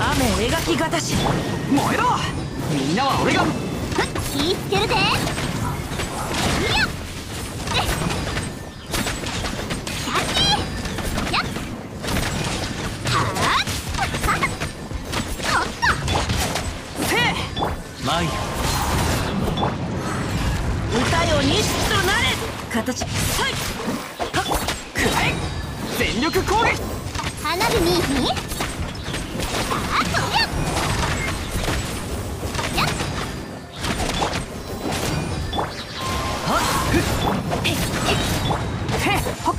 雨描きがたし燃えろ。みんなは俺が気ぃつけるぜ。 マイ歌よ錦となれ。形さいはっくらえ。全力攻撃。 花火にさあ飛びやっはっふっへっへっほっ。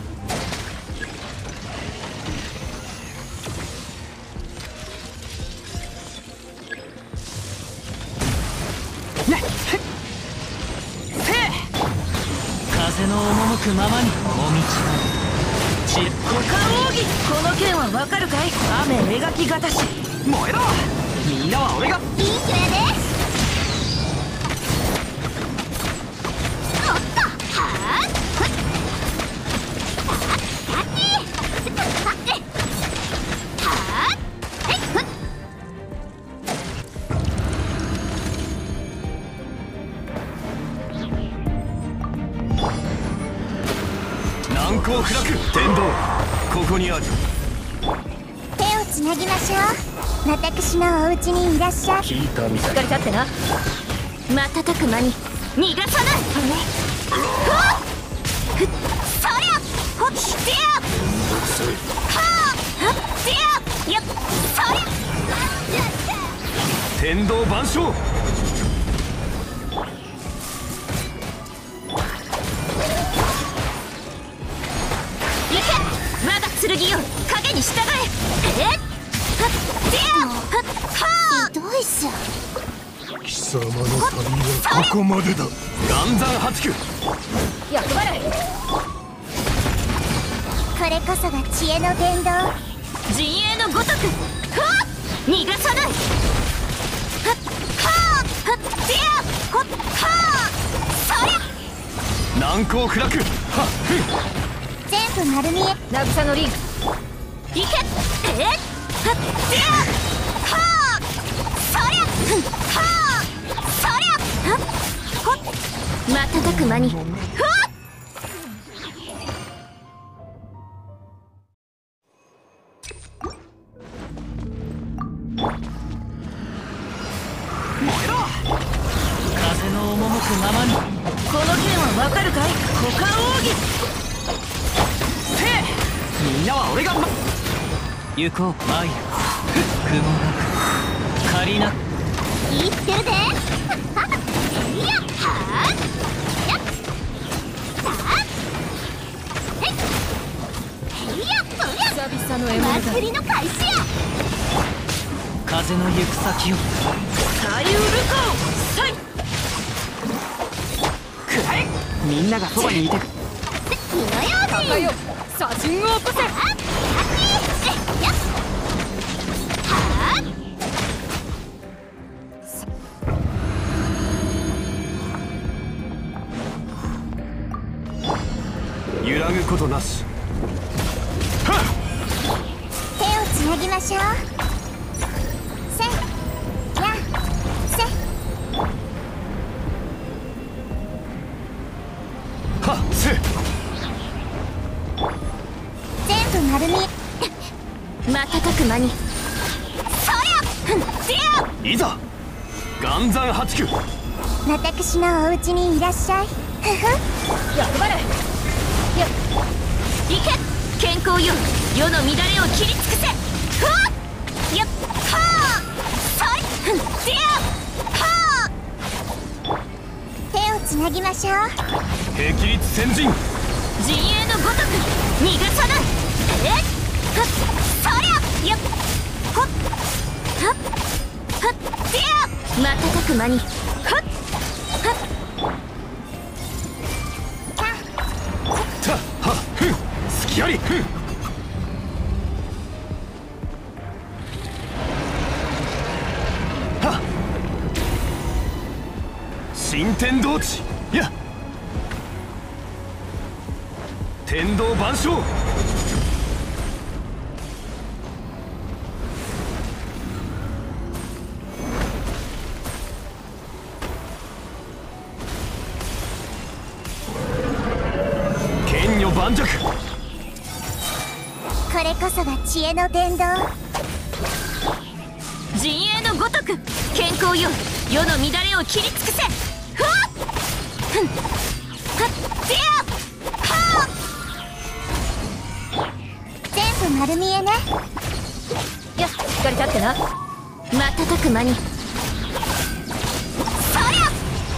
風の赴くままにお道ち股間奥義。この剣はわかるかい。雨描きがたし燃えろ。みんなは俺がいい人やで。おっとはっふっさあキャッチはっえっふっ難攻不落。天道ここにある。 手をつなぎましょう。私のお家にいらっしゃい。 聞いたみしっかり立ってな。 瞬く間に逃がさない。はっふっそりゃほっせやはあはっせやよっそりゃ天道万象。 我が剣よ影に従え。はっせやはっはあひどいっす。 貴様の旅はここまでだ。 岩山八九。 役払い。 これこそが知恵の伝道。陣営のごとくはっ逃がさない。はっはあはっせやほっはあそりゃ難攻不落。はっふっ。 全部丸見え。 渚のリングいけえっはっせやはあそりゃはあそりゃはっほっ瞬く間にふわっ燃えろ。 風の赴くままに。この剣はわかるかい。股間奥義。 みんなは俺が行こうマイル。雲なく仮な。 気ぃつけるぜ。いやはあやっさあえっいやそりゃ久々の獲物だ。 祭りの開始や。 風の行く先を左右ルコーさいくらえ。みんながそばにいてく。 火の用心。 写真を起こせ。 はあ揺らぐことなし。はっ。 手をつなぎましょう。せやせはっせ。 全部丸見え。瞬く間にそりゃふんせやいざ岩山八九。 私のお家にいらっしゃい。ふふ役払い。 いけ健康よ世の乱れを切り尽くせ。ふわっやっはあそりふんせやはあ手をつなぎましょう。 霹靂先陣。 陣営のごとく逃がさない。えっはっそりゃやっほっはっはっせや瞬く間にはっはったはっふん。隙あり。ふん。はっ。新天道地。いや天道万象。 知恵の伝道。陣営のごとく健康よ、世の乱れを切り尽くせ。ふわっふんはっディアはあ。全部丸見えね。よし、しっかり立ってな。瞬く間にそりゃ。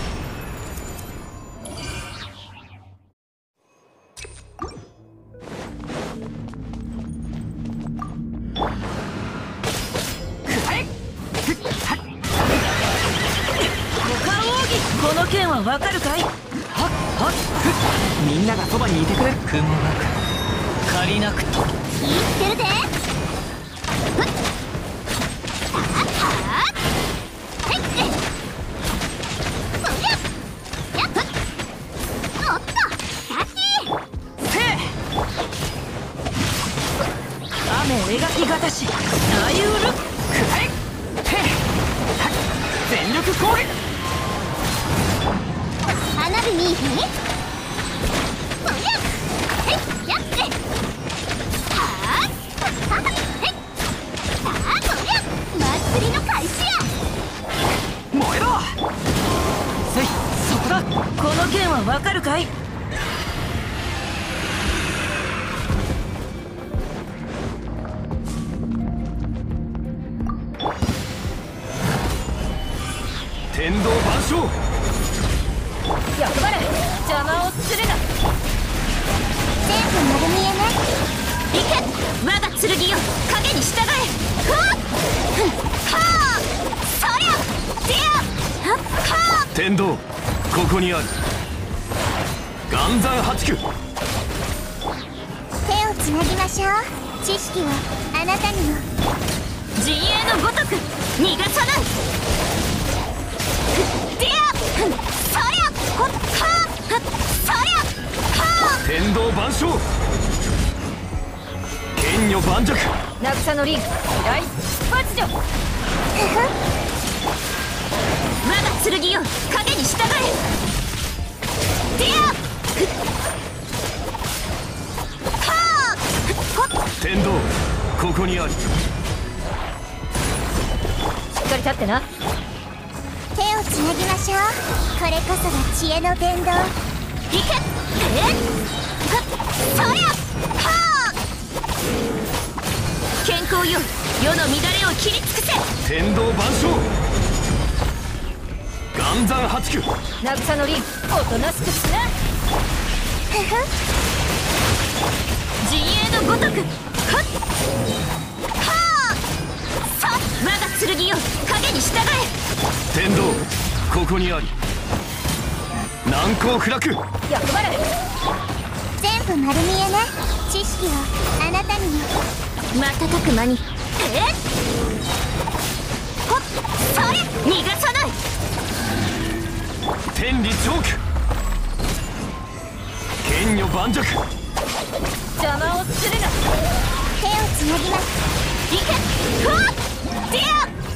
この剣はわかるかい？はっはっみんながそばにいてくれ。雲が借りなくと言ってるで。ふっはっはいっそりゃやっふっおっとキャッチせえ雨描きがたしあいうるくらえへっはっ全力攻撃。 花火にそりゃへいやってはっはっへいさあそりゃ祭りの開始や。 燃えろせい、そこだ。この剣はわかるかい？ 天道万象。 役払い邪魔をするな。 全部丸見えね。行け我が剣よ、影に従え。ふわっふんはあそりゃディアはっはあ。 天道ここにある。岩山八九。 手をつなぎましょう。知識はあなたにも。陣営のごとく逃がさない。ディアふんそりゃほっはあそりゃはあ。 天道万象。剣女盤石。 渚のリン大出発女。 我が剣よ、影に従え。ディアはあほっ天道ここにある。 しっかり立ってな。 手をつなぎましょう。これこそが知恵の伝道。いけはっそりゃはあ。健康よ、世の乱れを切り尽くせ。 天道万象。岩山八九。 渚のリンおとなしくしな。 陣営のごとくはっはあさ我が剣よ、影に従え。 天道ここにあり。難攻不落。 役払い全部丸見えね。知識はあなたにも。瞬く間にほっそれ逃がさない。 天理チョーク。剣女盤石。 邪魔をするな。 手をつなぎます。いけふわっディア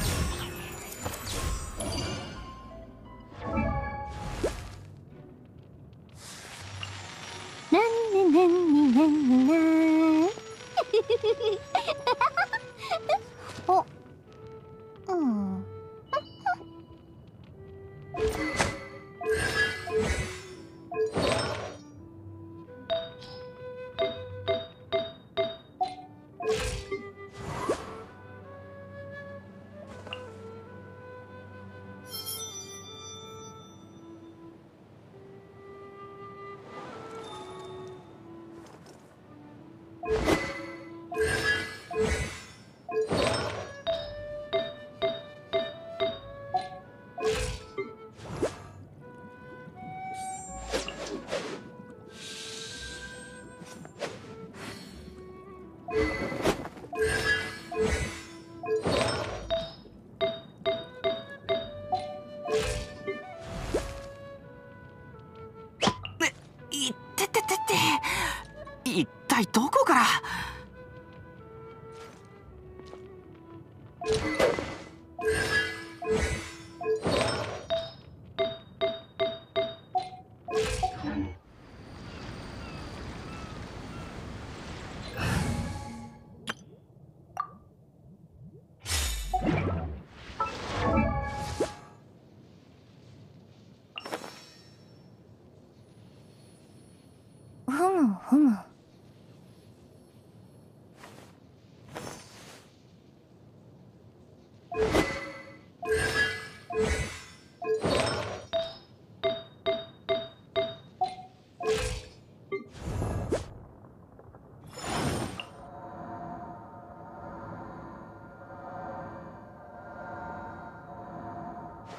なんねなんねなんねなおうん一体どこから。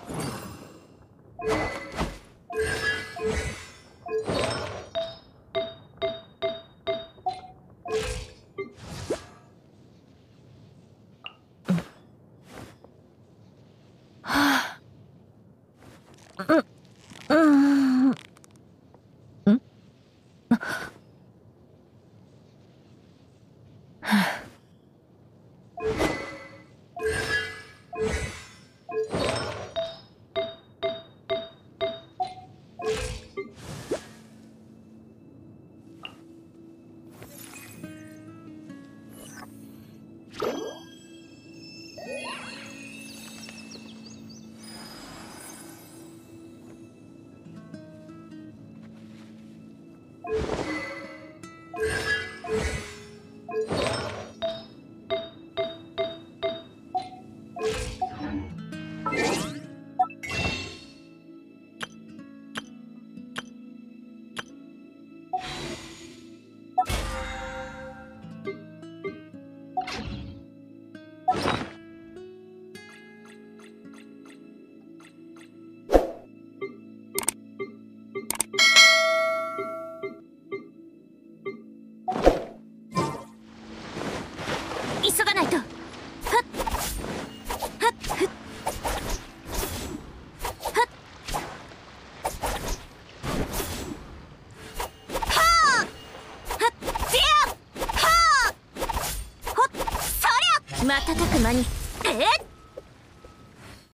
急がないと。はっはっふっはっはあはっぜやはあほっそりゃ瞬く間にえっ